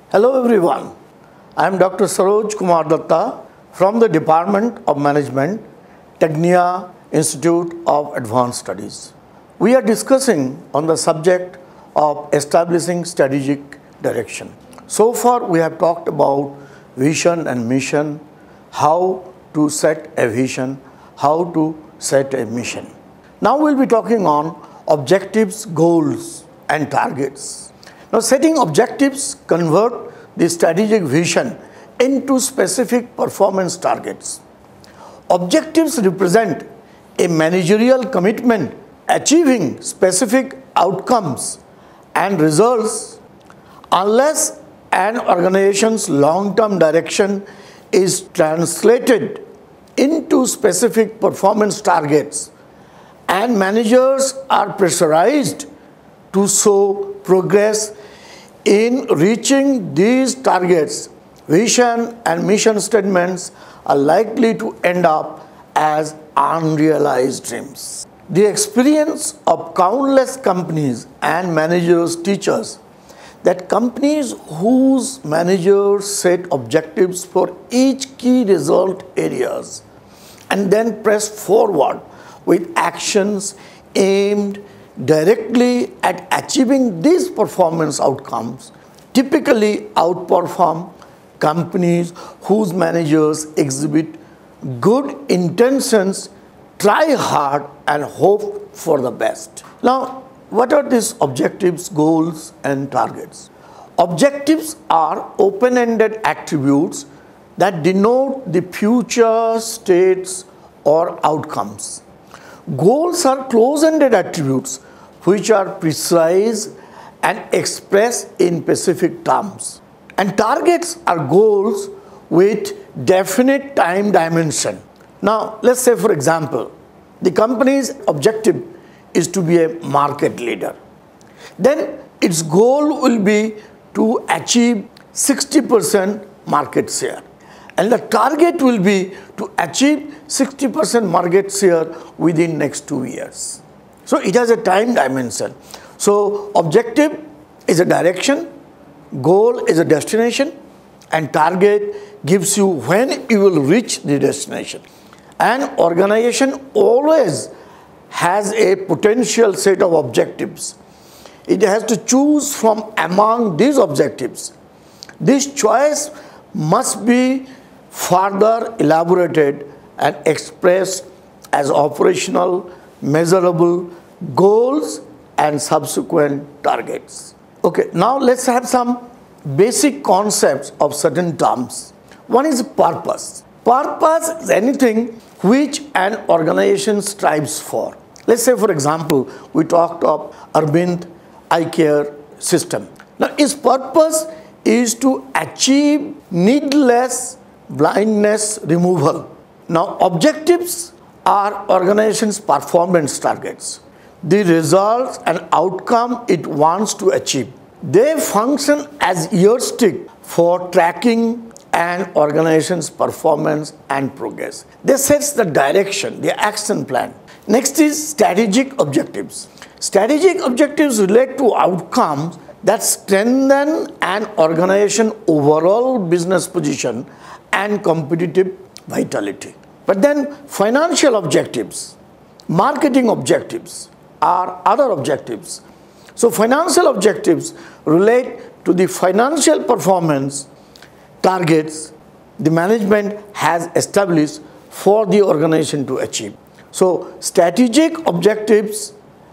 Hello everyone, I am Dr. Saroj Kumar Datta from the Department of Management, Technia Institute of Advanced Studies. We are discussing on the subject of establishing strategic direction. So far we have talked about vision and mission, how to set a vision, how to set a mission. Now we will be talking on objectives, goals and targets. Now setting objectives convert the strategic vision into specific performance targets. Objectives represent a managerial commitment achieving specific outcomes and results. Unless an organization's long-term direction is translated into specific performance targets and managers are pressurized to show progress in reaching these targets, vision and mission statements are likely to end up as unrealized dreams. The experience of countless companies and managers teaches that companies whose managers set objectives for each key result areas and then press forward with actions aimed directly at achieving these performance outcomes typically outperform companies whose managers exhibit good intentions, try hard and hope for the best. Now, what are these objectives, goals and targets? Objectives are open-ended attributes that denote the future states or outcomes. Goals are close-ended attributes which are precise and expressed in specific terms. And targets are goals with definite time dimension. Now, let's say for example, the company's objective is to be a market leader. Then its goal will be to achieve 60% market share. And the target will be to achieve 60% market share within next 2 years. So it has a time dimension. So objective is a direction, goal is a destination, and target gives you when you will reach the destination. An organization always has a potential set of objectives. It has to choose from among these objectives. This choice must be further elaborated and expressed as operational, measurable goals and subsequent targets. Okay, now let's have some basic concepts of certain terms. One is purpose. Purpose is anything which an organization strives for. Let's say for example, we talked of Arvind Eye Care system. Now its purpose is to achieve needless blindness removal. Now objectives are organization's performance targets, the results and outcome it wants to achieve. They function as yardstick for tracking an organization's performance and progress. They set the direction, the action plan. Next is strategic objectives. Strategic objectives relate to outcomes that strengthen an organization's overall business position and competitive vitality. But then financial objectives, marketing objectives are other objectives. So financial objectives relate to the financial performance targets the management has established for the organization to achieve. So strategic objectives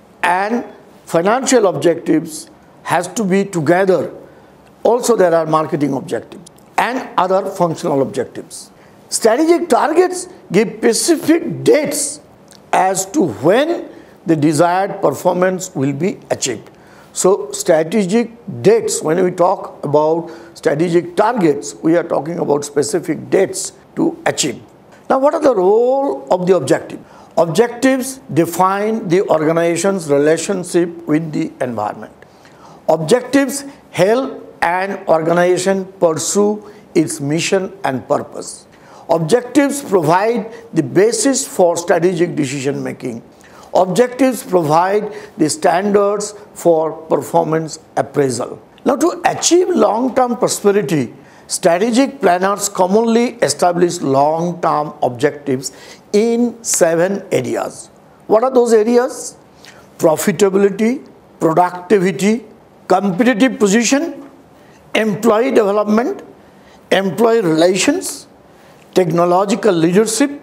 and financial objectives has to be together. Also there are marketing objectives and other functional objectives. Strategic targets give specific dates as to when the desired performance will be achieved. So strategic dates, when we talk about strategic targets, we are talking about specific dates to achieve. Now what are the role of the objective? Objectives define the organization's relationship with the environment. Objectives help an organization pursue its mission and purpose. Objectives provide the basis for strategic decision making. Objectives provide the standards for performance appraisal. Now, to achieve long-term prosperity, strategic planners commonly establish long-term objectives in 7 areas. What are those areas? Profitability, productivity, competitive position, employee development, employee relations, technological leadership,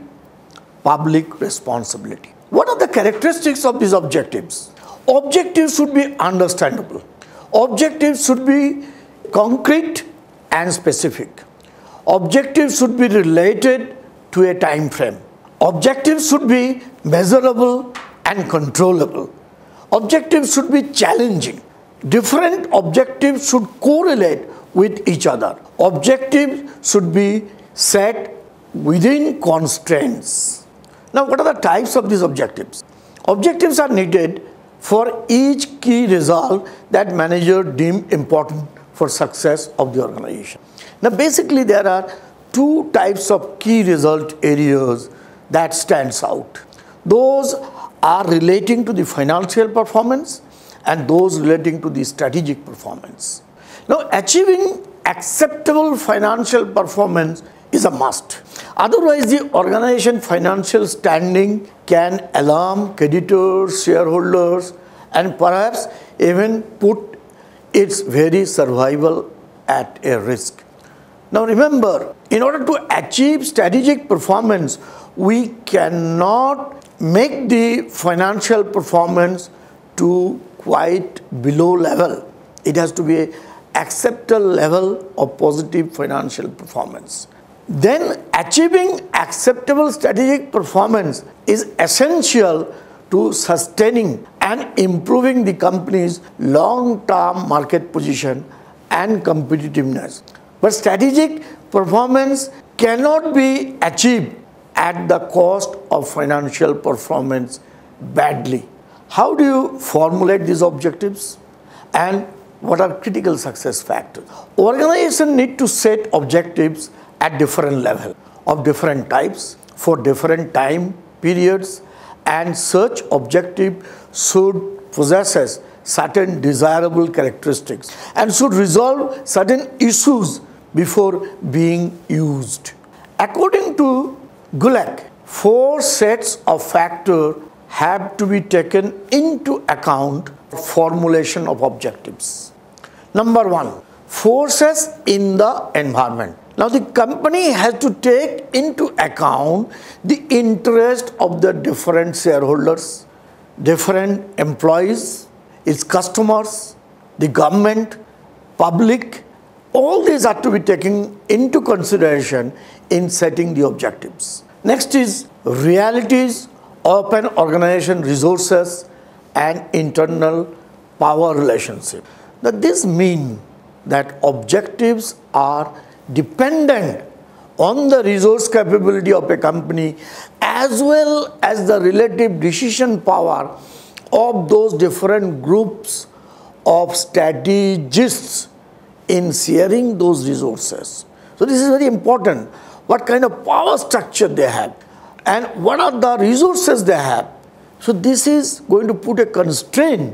public responsibility. What are the characteristics of these objectives? Objectives should be understandable. Objectives should be concrete and specific. Objectives should be related to a time frame. Objectives should be measurable and controllable. Objectives should be challenging. Different objectives should correlate with each other. Objectives should be set within constraints. Now, what are the types of these objectives? Objectives are needed for each key result that manager deem important for success of the organization. Now, basically there are 2 types of key result areas that stands out. Those are relating to the financial performance and those relating to the strategic performance. Now, achieving acceptable financial performance is a must. Otherwise, the organization financial standing can alarm creditors, shareholders, and perhaps even put its very survival at a risk. Now remember, in order to achieve strategic performance, we cannot make the financial performance to quite below level. It has to be an acceptable level of positive financial performance. Then achieving acceptable strategic performance is essential to sustaining and improving the company's long-term market position and competitiveness. But strategic performance cannot be achieved at the cost of financial performance badly. How do you formulate these objectives? And what are critical success factors? Organizations need to set objectives at different levels of different types for different time periods, and such objective should possess certain desirable characteristics and should resolve certain issues before being used. According to Gulak, 4 sets of factors have to be taken into account for formulation of objectives. Number 1, forces in the environment. Now the company has to take into account the interest of the different shareholders, different employees, its customers, the government, public. All these are to be taken into consideration in setting the objectives. Next is realities of an organization, resources and internal power relationship. Now this means that objectives are dependent on the resource capability of a company as well as the relative decision power of those different groups of strategists in sharing those resources. So this is very important. What kind of power structure they have and what are the resources they have. So this is going to put a constraint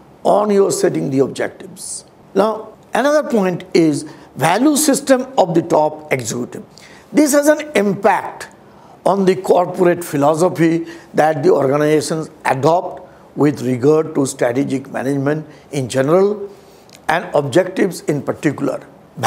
on your setting the objectives. Now another point is value system of the top executive. This has an impact on the corporate philosophy that the organizations adopt with regard to strategic management in general and objectives in particular.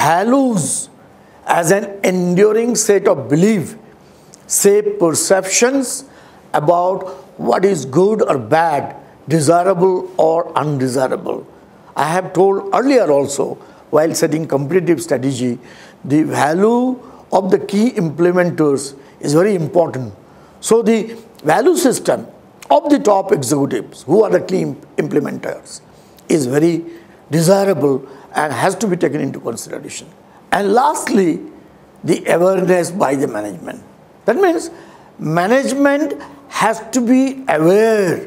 Values as an enduring set of beliefs shape perceptions about what is good or bad, desirable or undesirable. I have told earlier also, while setting competitive strategy, the value of the key implementers is very important. So the value system of the top executives, who are the key implementers, is very desirable and has to be taken into consideration. And lastly, the awareness by the management. That means management has to be aware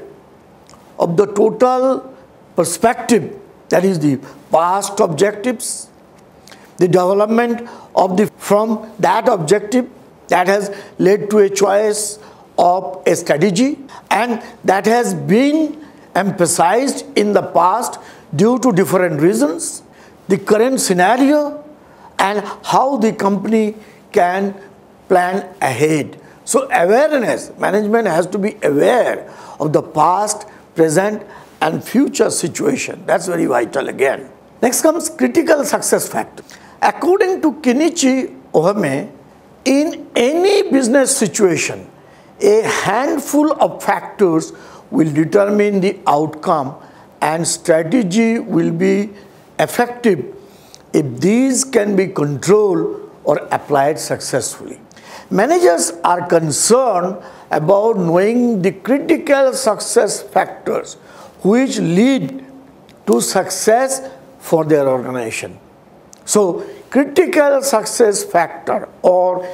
of the total perspective, that is the past objectives, the development of from that objective that has led to a choice of a strategy and that has been emphasized in the past due to different reasons, the current scenario and how the company can plan ahead. So awareness, management has to be aware of the past, present and future situation. That's very vital again. Next comes critical success factor. According to Kenichi Ohame, in any business situation, a handful of factors will determine the outcome and strategy will be effective if these can be controlled or applied successfully. Managers are concerned about knowing the critical success factors which lead to success for their organization. So, critical success factor or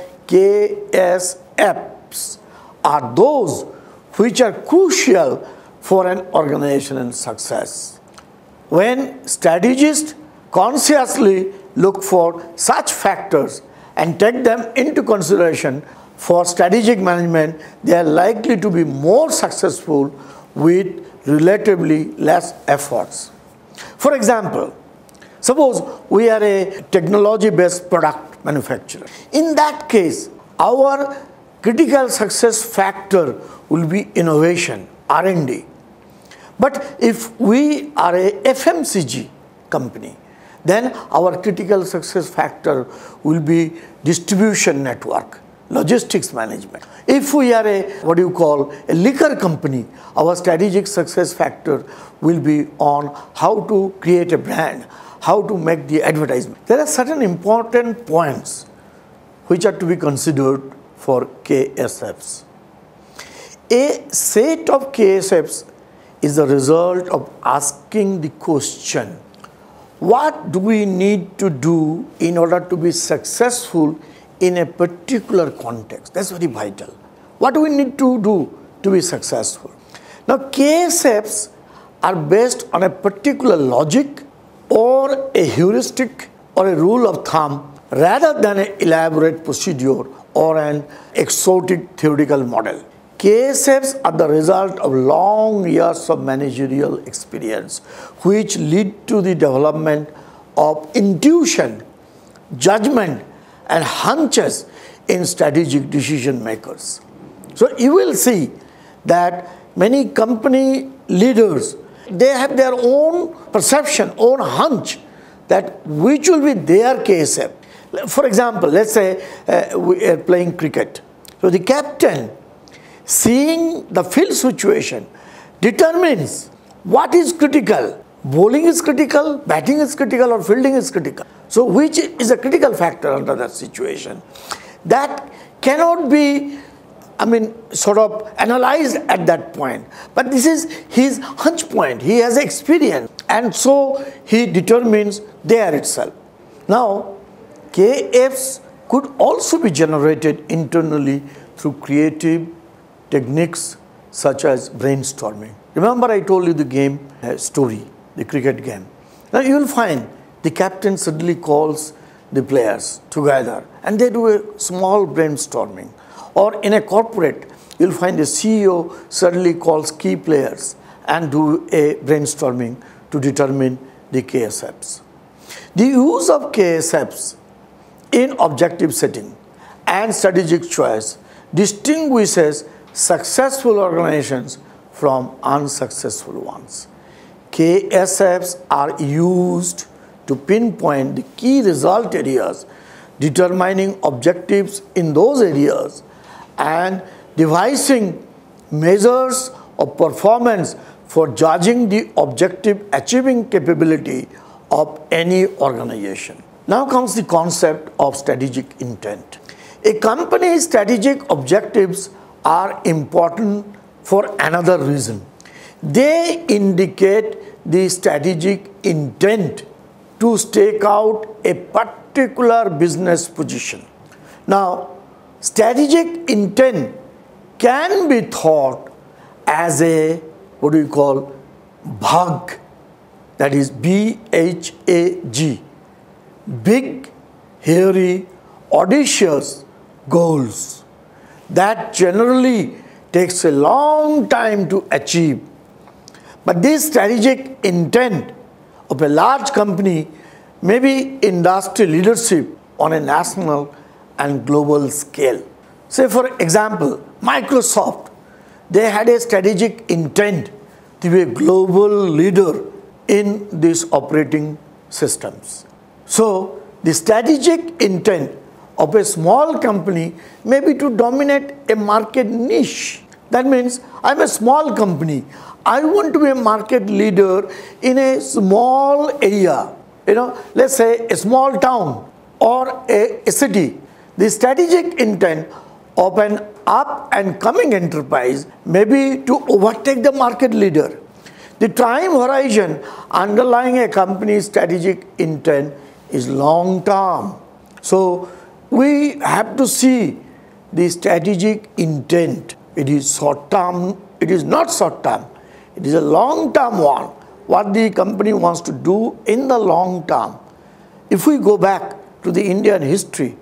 KSFs are those which are crucial for an organization's success. When strategists consciously look for such factors and take them into consideration for strategic management, they are likely to be more successful with relatively less efforts. For example, suppose we are a technology-based product manufacturer. In that case, our critical success factor will be innovation, R&D. But if we are a FMCG company, then our critical success factor will be distribution network, logistics management. If we are a liquor company, our strategic success factor will be on how to create a brand, how to make the advertisement. There are certain important points which are to be considered for KSFs. A set of KSFs is the result of asking the question, what do we need to do in order to be successful in a particular context? That's very vital. What do we need to do to be successful? Now, KSFs are based on a particular logic or a heuristic or a rule of thumb rather than an elaborate procedure or an exotic theoretical model. KSFs are the result of long years of managerial experience which lead to the development of intuition, judgment and hunches in strategic decision makers. So you will see that many company leaders, they have their own perception, own hunch that which will be their KSF. For example, let's say we are playing cricket. So the captain, seeing the field situation, determines what is critical. Bowling is critical, batting is critical or fielding is critical. So which is a critical factor under that situation? That cannot be sort of analyzed at that point. But this is his hunch point. He has experience and so he determines there itself. Now, KFs could also be generated internally through creative techniques such as brainstorming. Remember I told you the game story, the cricket game. Now you will find the captain suddenly calls the players together and they do a small brainstorming. Or in a corporate, you will find the CEO suddenly calls key players and do a brainstorming to determine the KSFs. The use of KSFs in objective setting and strategic choice distinguishes successful organizations from unsuccessful ones. KSFs are used to pinpoint the key result areas, determining objectives in those areas, and devising measures of performance for judging the objective achieving capability of any organization. Now comes the concept of strategic intent. A company's strategic objectives are important for another reason. They indicate the strategic intent to stake out a particular business position. Now, strategic intent can be thought as a BHAG, that is B-H-A-G, big, hairy, audacious goals that generally takes a long time to achieve. But this strategic intent of a large company maybe industry leadership on a national and global scale. Say for example, Microsoft, they had a strategic intent to be a global leader in these operating systems. So the strategic intent of a small company may be to dominate a market niche. That means I'm a small company. I want to be a market leader in a small area. Let's say a small town or a city. The strategic intent of an up and coming enterprise may be to overtake the market leader. The time horizon underlying a company's strategic intent is long term. So we have to see the strategic intent. It is short term, it is not short term, it is a long term one. What the company wants to do in the long term. If we go back to the Indian history,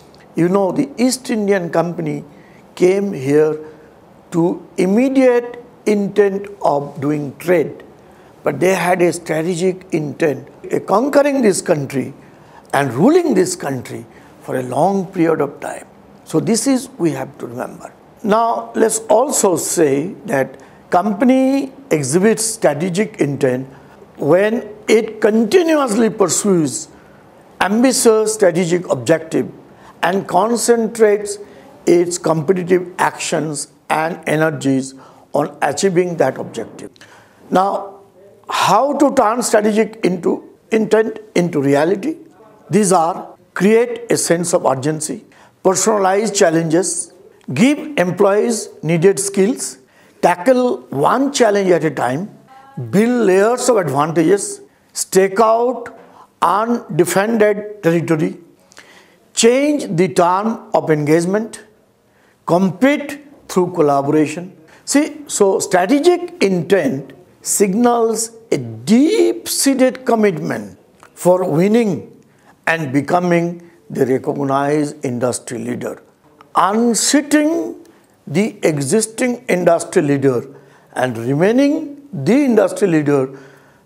the East Indian Company came here to immediate intent of doing trade, but they had a strategic intent of conquering this country and ruling this country for a long period of time. So this is we have to remember. Now let's also say that company exhibits strategic intent when it continuously pursues ambitious strategic objective and concentrates its competitive actions and energies on achieving that objective. Now, how to turn strategic intent into reality? These are: create a sense of urgency, personalize challenges, give employees needed skills, tackle one challenge at a time, build layers of advantages, stake out undefended territory, change the term of engagement, compete through collaboration. See, so strategic intent signals a deep-seated commitment for winning and becoming the recognized industry leader. Unseating the existing industry leader and remaining the industry leader,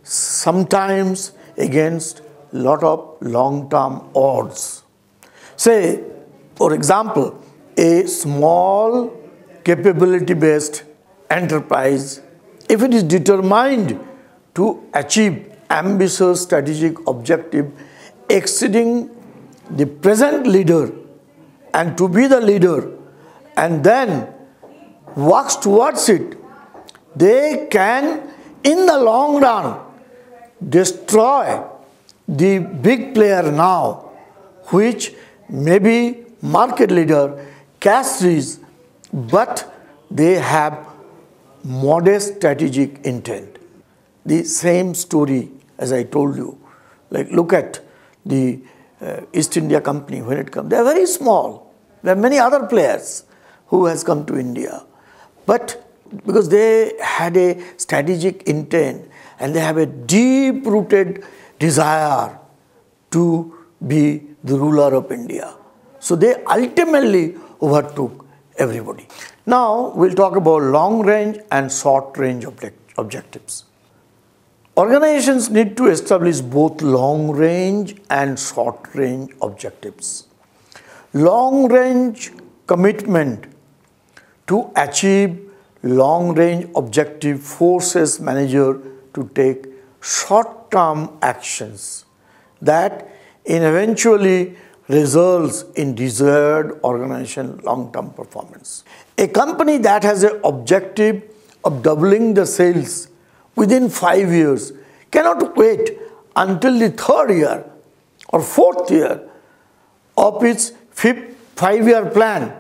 sometimes against a lot of long-term odds. Say, for example, a small capability-based enterprise, if it is determined to achieve ambitious strategic objective exceeding the present leader and to be the leader and then works towards it, they can in the long run destroy the big player now, which may be market leader, cash rich, but they have modest strategic intent. The same story as I told you, like look at the East India Company when it comes. They are very small. There are many other players who has come to India, but because they had a strategic intent and they have a deep-rooted desire to be the ruler of India. So they ultimately overtook everybody. Now we'll talk about long-range and short-range objectives. Organizations need to establish both long-range and short-range objectives. Long-range commitment to achieve long-range objective forces manager to take short-term actions that eventually results in desired organization long-term performance. A company that has an objective of doubling the sales within 5 years cannot wait until the 3rd year or 4th year of its 5-year plan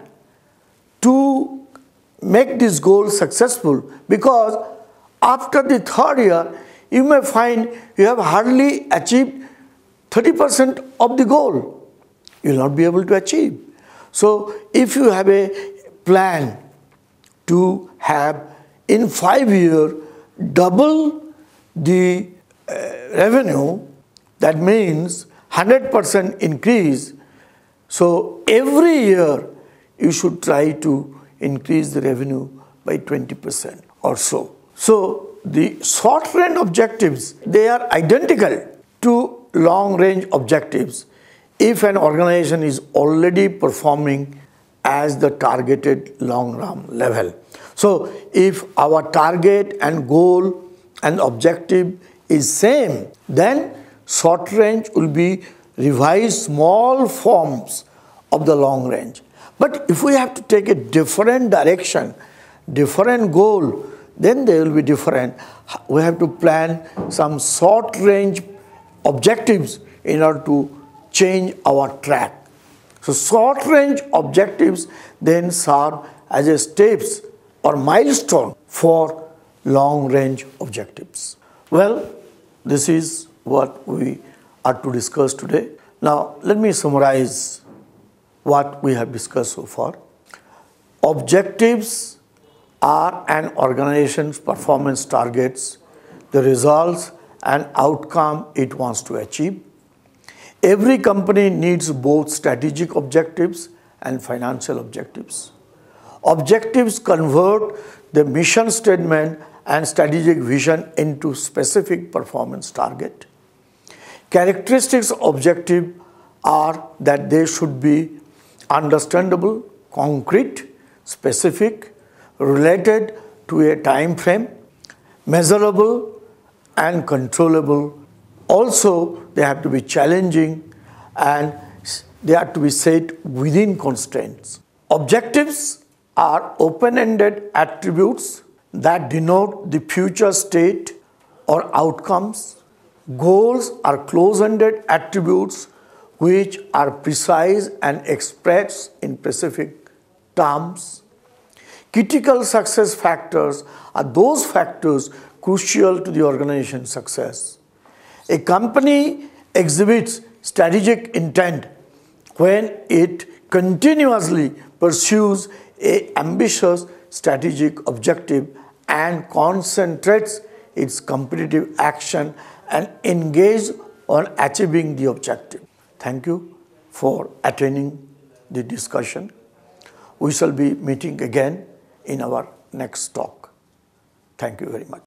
to make this goal successful, because after the 3rd year you may find you have hardly achieved 30% of the goal. You will not be able to achieve. So if you have a plan to have in 5 years double the revenue, that means 100% increase. So every year you should try to increase the revenue by 20% or so. So the short-range objectives, they are identical to long range objectives if an organization is already performing as the targeted long run level. So if our target and goal and objective is same, then short range will be revised small forms of the long range. But if we have to take a different direction, different goal, then they will be different. We have to plan some short range objectives in order to change our track. So short range objectives then serve as a steps or milestone for long range objectives. Well, this is what we are to discuss today. Now let me summarize what we have discussed so far. Objectives are an organization's performance targets, the results and outcome it wants to achieve. Every company needs both strategic objectives and financial objectives. Objectives convert the mission statement and strategic vision into specific performance target. Characteristics of objective are that they should be understandable, concrete, specific, related to a time frame, measurable and controllable. Also, they have to be challenging and they have to be set within constraints. Objectives are open-ended attributes that denote the future state or outcomes. Goals are close-ended attributes which are precise and expressed in specific terms. Critical success factors are those factors crucial to the organization's success. A company exhibits strategic intent when it continuously pursues an ambitious strategic objective and concentrates its competitive action and engages on achieving the objective. Thank you for attending the discussion. We shall be meeting again in our next talk. Thank you very much.